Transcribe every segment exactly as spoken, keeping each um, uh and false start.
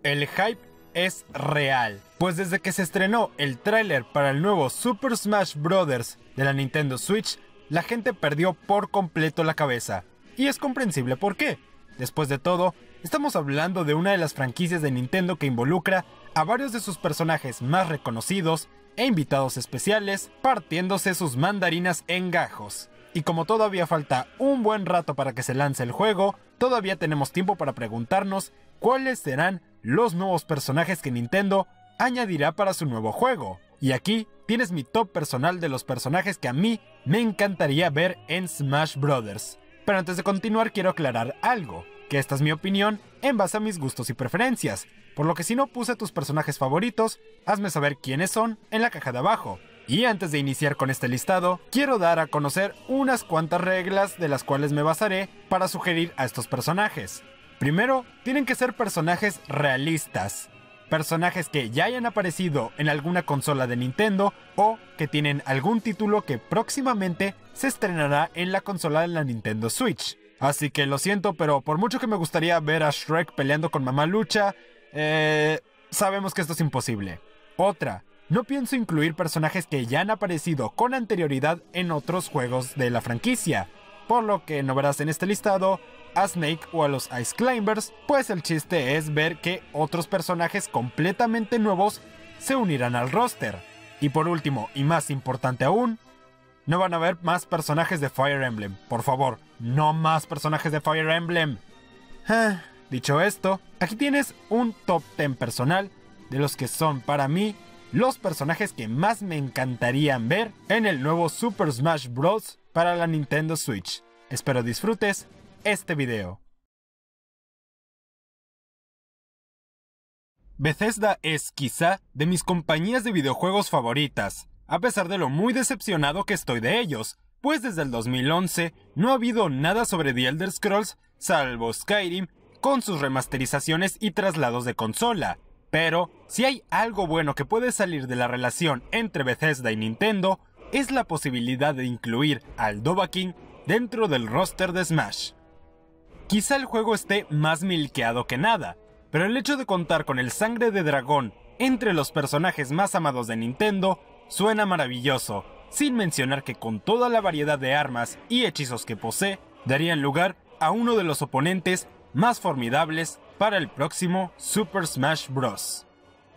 El hype es real, pues desde que se estrenó el tráiler para el nuevo Super Smash Bros. De la Nintendo Switch, la gente perdió por completo la cabeza. Y es comprensible por qué. Después de todo, estamos hablando de una de las franquicias de Nintendo que involucra a varios de sus personajes más reconocidos e invitados especiales, partiéndose sus mandarinas en gajos. Y como todavía falta un buen rato para que se lance el juego, todavía tenemos tiempo para preguntarnos cuáles serán los nuevos personajes que Nintendo añadirá para su nuevo juego. Y aquí tienes mi top personal de los personajes que a mí me encantaría ver en Smash Bros. Pero antes de continuar quiero aclarar algo, que esta es mi opinión en base a mis gustos y preferencias, por lo que si no puse tus personajes favoritos, hazme saber quiénes son en la caja de abajo. Y antes de iniciar con este listado, quiero dar a conocer unas cuantas reglas de las cuales me basaré para sugerir a estos personajes. Primero, tienen que ser personajes realistas. Personajes que ya hayan aparecido en alguna consola de Nintendo o que tienen algún título que próximamente se estrenará en la consola de la Nintendo Switch. Así que lo siento, pero por mucho que me gustaría ver a Shrek peleando con Mamá Lucha, eh, sabemos que esto es imposible. Otra, no pienso incluir personajes que ya han aparecido con anterioridad en otros juegos de la franquicia, por lo que no verás en este listado a Snake o a los Ice Climbers, pues el chiste es ver que otros personajes completamente nuevos se unirán al roster. Y por último, y más importante aún, no van a haber más personajes de Fire Emblem. Por favor, no más personajes de Fire Emblem. Ah, dicho esto, aquí tienes un top diez personal de los que son para mí los personajes que más me encantarían ver en el nuevo Super Smash Bros. Para la Nintendo Switch. Espero disfrutes este video. Bethesda es quizá de mis compañías de videojuegos favoritas, a pesar de lo muy decepcionado que estoy de ellos, pues desde el dos mil once no ha habido nada sobre The Elder Scrolls salvo Skyrim con sus remasterizaciones y traslados de consola. Pero si hay algo bueno que puede salir de la relación entre Bethesda y Nintendo, es la posibilidad de incluir al Dovahkiin dentro del roster de Smash. Quizá el juego esté más milkeado que nada, pero el hecho de contar con el Sangre de Dragón entre los personajes más amados de Nintendo suena maravilloso, sin mencionar que con toda la variedad de armas y hechizos que posee, darían lugar a uno de los oponentes más formidables para el próximo Super Smash Bros.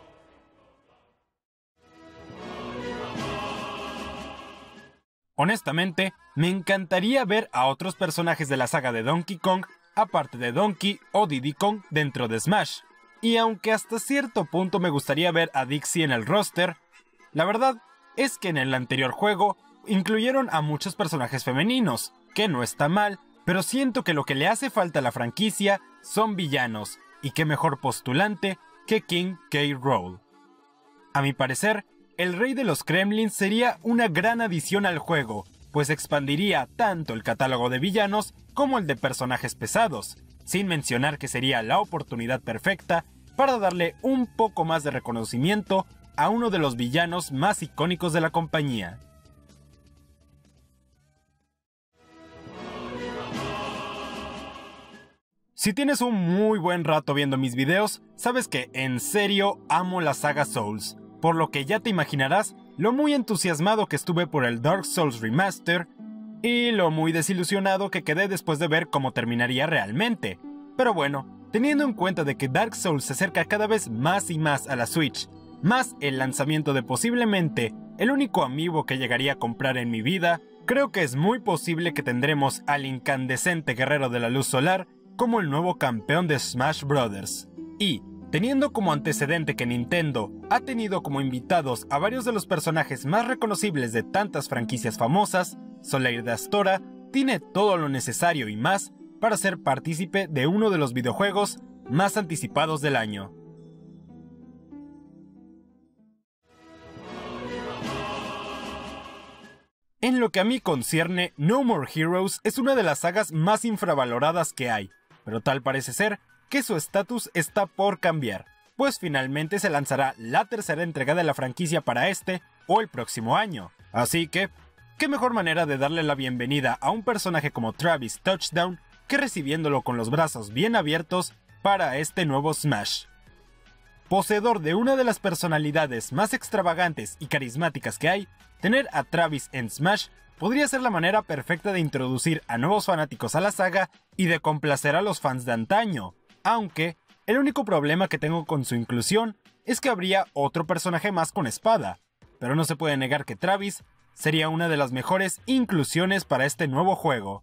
Honestamente, me encantaría ver a otros personajes de la saga de Donkey Kong, aparte de Donkey o Diddy Kong dentro de Smash. Y aunque hasta cierto punto me gustaría ver a Dixie en el roster, la verdad es que en el anterior juego incluyeron a muchos personajes femeninos, que no está mal, pero siento que lo que le hace falta a la franquicia son villanos, y qué mejor postulante que King K. Rool. A mi parecer, el Rey de los Kremlins sería una gran adición al juego, pues expandiría tanto el catálogo de villanos como el de personajes pesados, sin mencionar que sería la oportunidad perfecta para darle un poco más de reconocimiento a uno de los villanos más icónicos de la compañía. Si tienes un muy buen rato viendo mis videos, sabes que en serio amo la saga Souls, por lo que ya te imaginarás lo muy entusiasmado que estuve por el Dark Souls Remaster y lo muy desilusionado que quedé después de ver cómo terminaría realmente. Pero bueno, teniendo en cuenta de que Dark Souls se acerca cada vez más y más a la Switch, más el lanzamiento de posiblemente el único amiibo que llegaría a comprar en mi vida, creo que es muy posible que tendremos al incandescente guerrero de la luz solar como el nuevo campeón de Smash Bros. Y, teniendo como antecedente que Nintendo ha tenido como invitados a varios de los personajes más reconocibles de tantas franquicias famosas, Solaire de Astora tiene todo lo necesario y más para ser partícipe de uno de los videojuegos más anticipados del año. En lo que a mí concierne, No More Heroes es una de las sagas más infravaloradas que hay, pero tal parece ser que su estatus está por cambiar, pues finalmente se lanzará la tercera entrega de la franquicia para este o el próximo año. Así que, qué mejor manera de darle la bienvenida a un personaje como Travis Touchdown que recibiéndolo con los brazos bien abiertos para este nuevo Smash. poseedor de una de las personalidades más extravagantes y carismáticas que hay, tener a Travis en Smash podría ser la manera perfecta de introducir a nuevos fanáticos a la saga y de complacer a los fans de antaño, aunque el único problema que tengo con su inclusión es que habría otro personaje más con espada, pero no se puede negar que Travis sería una de las mejores inclusiones para este nuevo juego.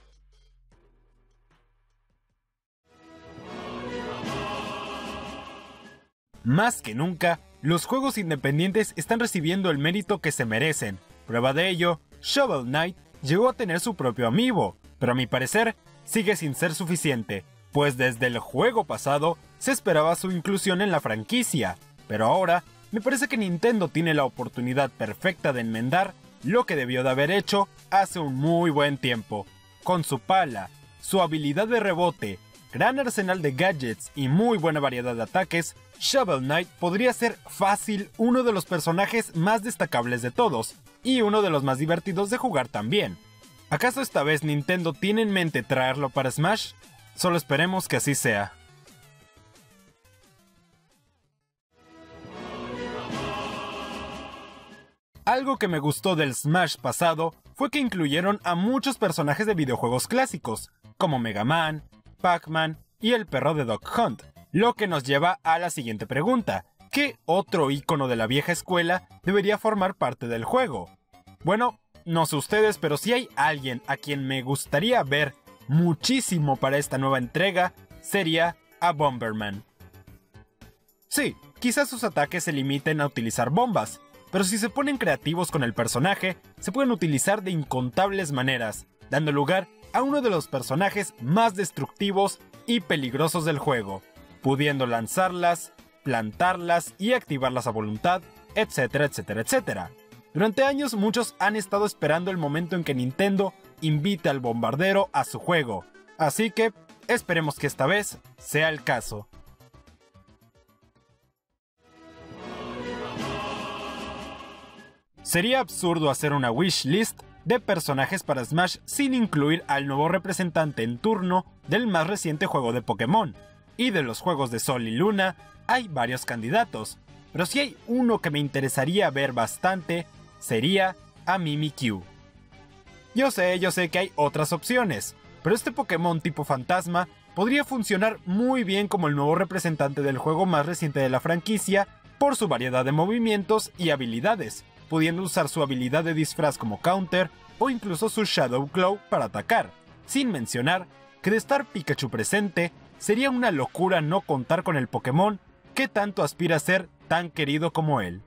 Más que nunca, los juegos independientes están recibiendo el mérito que se merecen. Prueba de ello, Shovel Knight llegó a tener su propio amiibo, pero a mi parecer sigue sin ser suficiente, pues desde el juego pasado se esperaba su inclusión en la franquicia, pero ahora me parece que Nintendo tiene la oportunidad perfecta de enmendar lo que debió de haber hecho hace un muy buen tiempo. Con su pala, su habilidad de rebote, gran arsenal de gadgets y muy buena variedad de ataques, Shovel Knight podría ser fácil uno de los personajes más destacables de todos, y uno de los más divertidos de jugar también. ¿Acaso esta vez Nintendo tiene en mente traerlo para Smash? Solo esperemos que así sea. Algo que me gustó del Smash pasado fue que incluyeron a muchos personajes de videojuegos clásicos, como Mega Man, Pac-Man y el perro de Duck Hunt, lo que nos lleva a la siguiente pregunta: ¿qué otro ícono de la vieja escuela debería formar parte del juego? Bueno, no sé ustedes, pero si hay alguien a quien me gustaría ver muchísimo para esta nueva entrega, sería a Bomberman. Sí, quizás sus ataques se limiten a utilizar bombas, pero si se ponen creativos con el personaje, se pueden utilizar de incontables maneras, dando lugar a uno de los personajes más destructivos y peligrosos del juego, pudiendo lanzarlas, plantarlas y activarlas a voluntad, etcétera, etcétera, etcétera. Durante años muchos han estado esperando el momento en que Nintendo invite al bombardero a su juego, así que esperemos que esta vez sea el caso. Sería absurdo hacer una wishlist de personajes para Smash sin incluir al nuevo representante en turno del más reciente juego de Pokémon, y de los juegos de Sol y Luna hay varios candidatos, pero si hay uno que me interesaría ver bastante, sería a Mimikyu. Yo sé, yo sé que hay otras opciones, pero este Pokémon tipo fantasma podría funcionar muy bien como el nuevo representante del juego más reciente de la franquicia por su variedad de movimientos y habilidades, pudiendo usar su habilidad de disfraz como counter o incluso su Shadow Claw para atacar, sin mencionar que de estar Pikachu presente, sería una locura no contar con el Pokémon que tanto aspira a ser tan querido como él.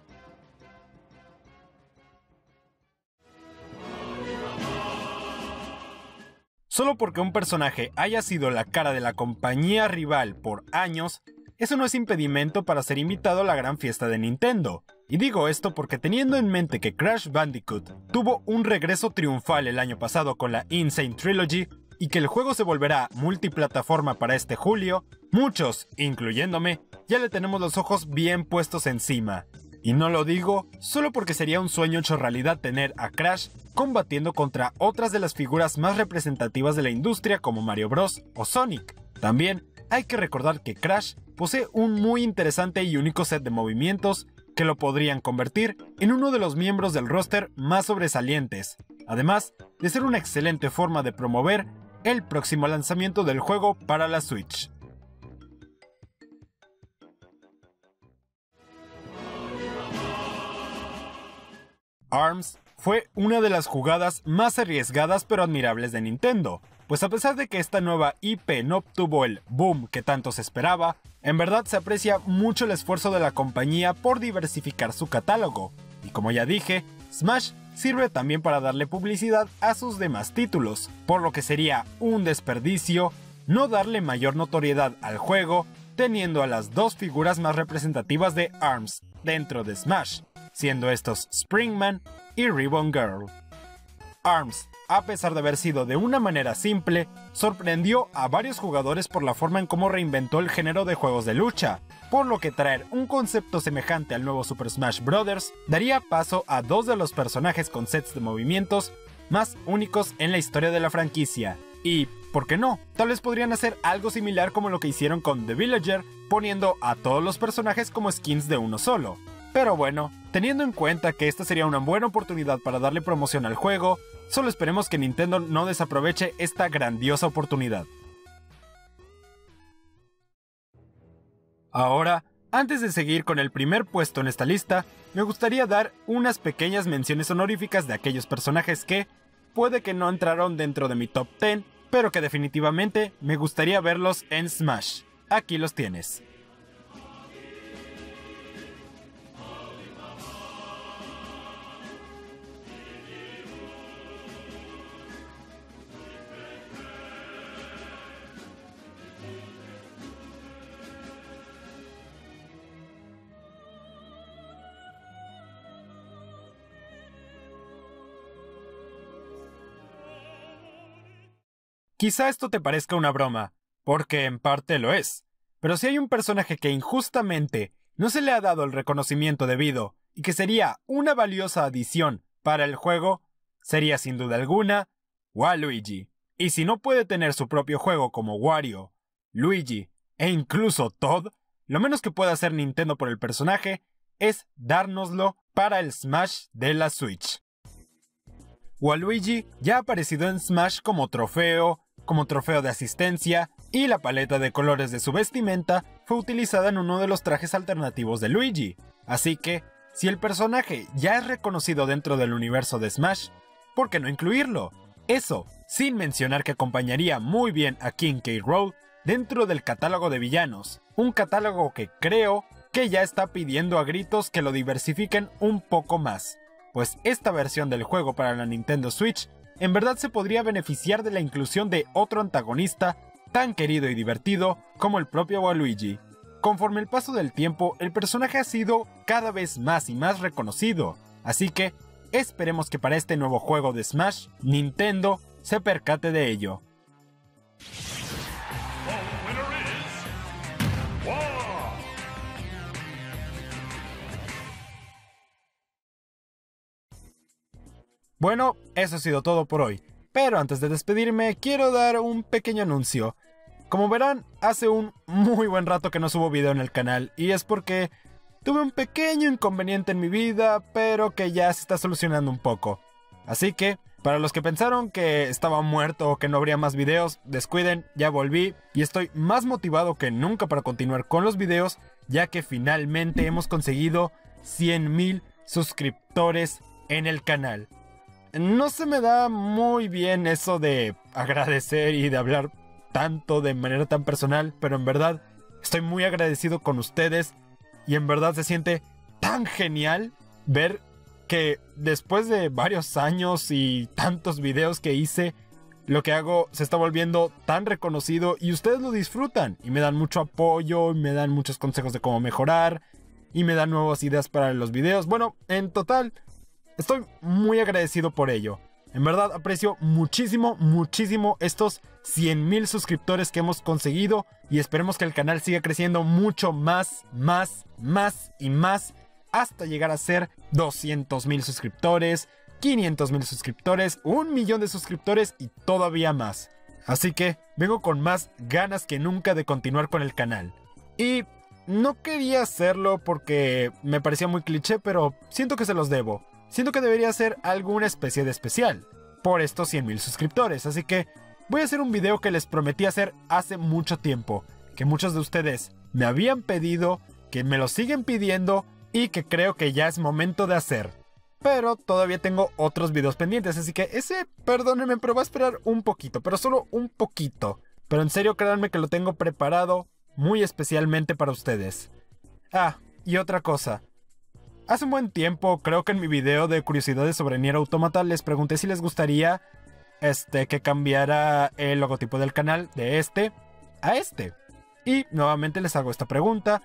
Solo porque un personaje haya sido la cara de la compañía rival por años, eso no es impedimento para ser invitado a la gran fiesta de Nintendo. Y digo esto porque teniendo en mente que Crash Bandicoot tuvo un regreso triunfal el año pasado con la Insane Trilogy, y que el juego se volverá multiplataforma para este julio, muchos, incluyéndome, ya le tenemos los ojos bien puestos encima. Y no lo digo solo porque sería un sueño hecho realidad tener a Crash combatiendo contra otras de las figuras más representativas de la industria como Mario Bros o Sonic. También hay que recordar que Crash posee un muy interesante y único set de movimientos que lo podrían convertir en uno de los miembros del roster más sobresalientes, además de ser una excelente forma de promover el próximo lanzamiento del juego para la Switch. ARMS fue una de las jugadas más arriesgadas pero admirables de Nintendo, pues a pesar de que esta nueva I P no obtuvo el boom que tanto se esperaba, en verdad se aprecia mucho el esfuerzo de la compañía por diversificar su catálogo, y como ya dije, Smash sirve también para darle publicidad a sus demás títulos, por lo que sería un desperdicio no darle mayor notoriedad al juego teniendo a las dos figuras más representativas de ARMS dentro de Smash, siendo estos Springman y Ribbon Girl. ARMS, a pesar de haber sido de una manera simple, sorprendió a varios jugadores por la forma en cómo reinventó el género de juegos de lucha, por lo que traer un concepto semejante al nuevo Super Smash Bros. Daría paso a dos de los personajes con sets de movimientos más únicos en la historia de la franquicia. Y, ¿por qué no? Tal vez podrían hacer algo similar como lo que hicieron con The Villager, poniendo a todos los personajes como skins de uno solo. Pero bueno, teniendo en cuenta que esta sería una buena oportunidad para darle promoción al juego, solo esperemos que Nintendo no desaproveche esta grandiosa oportunidad. Ahora, antes de seguir con el primer puesto en esta lista, me gustaría dar unas pequeñas menciones honoríficas de aquellos personajes que puede que no entraron dentro de mi top diez, pero que definitivamente me gustaría verlos en Smash. Aquí los tienes. Quizá esto te parezca una broma, porque en parte lo es, pero si hay un personaje que injustamente no se le ha dado el reconocimiento debido y que sería una valiosa adición para el juego, sería sin duda alguna Waluigi. Y si no puede tener su propio juego como Wario, Luigi e incluso Todd, lo menos que puede hacer Nintendo por el personaje es dárnoslo para el Smash de la Switch. Waluigi ya ha aparecido en Smash como trofeo, como trofeo de asistencia, y la paleta de colores de su vestimenta fue utilizada en uno de los trajes alternativos de Luigi. Así que, si el personaje ya es reconocido dentro del universo de Smash, ¿por qué no incluirlo? Eso, sin mencionar que acompañaría muy bien a King K. Rool dentro del catálogo de villanos, un catálogo que creo que ya está pidiendo a gritos que lo diversifiquen un poco más, pues esta versión del juego para la Nintendo Switch en verdad se podría beneficiar de la inclusión de otro antagonista tan querido y divertido como el propio Waluigi. Conforme el paso del tiempo, el personaje ha sido cada vez más y más reconocido, así que esperemos que para este nuevo juego de Smash, Nintendo se percate de ello. Bueno, eso ha sido todo por hoy, pero antes de despedirme quiero dar un pequeño anuncio. Como verán, hace un muy buen rato que no subo video en el canal, y es porque tuve un pequeño inconveniente en mi vida, pero que ya se está solucionando un poco. Así que, para los que pensaron que estaba muerto o que no habría más videos, descuiden, ya volví y estoy más motivado que nunca para continuar con los videos, ya que finalmente hemos conseguido cien mil suscriptores en el canal. No se me da muy bien eso de agradecer y de hablar tanto de manera tan personal, pero en verdad estoy muy agradecido con ustedes y en verdad se siente tan genial ver que después de varios años y tantos videos que hice, lo que hago se está volviendo tan reconocido y ustedes lo disfrutan y me dan mucho apoyo y me dan muchos consejos de cómo mejorar y me dan nuevas ideas para los videos. Bueno, en total, estoy muy agradecido por ello. En verdad aprecio muchísimo, muchísimo estos cien mil suscriptores que hemos conseguido y esperemos que el canal siga creciendo mucho más, más, más y más hasta llegar a ser doscientos mil suscriptores, quinientos mil suscriptores, un millón de suscriptores y todavía más. Así que vengo con más ganas que nunca de continuar con el canal. Y no quería hacerlo porque me parecía muy cliché, pero siento que se los debo. Siento que debería ser alguna especie de especial por estos cien mil suscriptores, así que voy a hacer un video que les prometí hacer hace mucho tiempo, que muchos de ustedes me habían pedido, que me lo siguen pidiendo y que creo que ya es momento de hacer. Pero todavía tengo otros videos pendientes, así que ese, perdónenme, pero va a esperar un poquito, pero solo un poquito. Pero en serio, créanme que lo tengo preparado muy especialmente para ustedes. Ah, y otra cosa. Hace un buen tiempo, creo que en mi video de curiosidades sobre Nier Automata les pregunté si les gustaría este, que cambiara el logotipo del canal de este a este. Y nuevamente les hago esta pregunta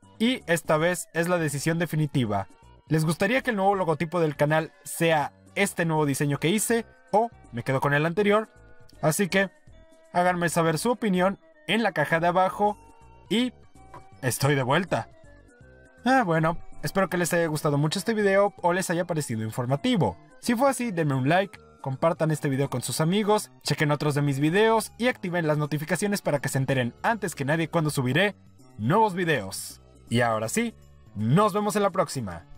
y esta vez es la decisión definitiva. ¿Les gustaría que el nuevo logotipo del canal sea este nuevo diseño que hice o me quedo con el anterior? Así que háganme saber su opinión en la caja de abajo y estoy de vuelta. Ah, bueno. Espero que les haya gustado mucho este video o les haya parecido informativo. Si fue así, denme un like, compartan este video con sus amigos, chequen otros de mis videos y activen las notificaciones para que se enteren antes que nadie cuando subiré nuevos videos. Y ahora sí, nos vemos en la próxima.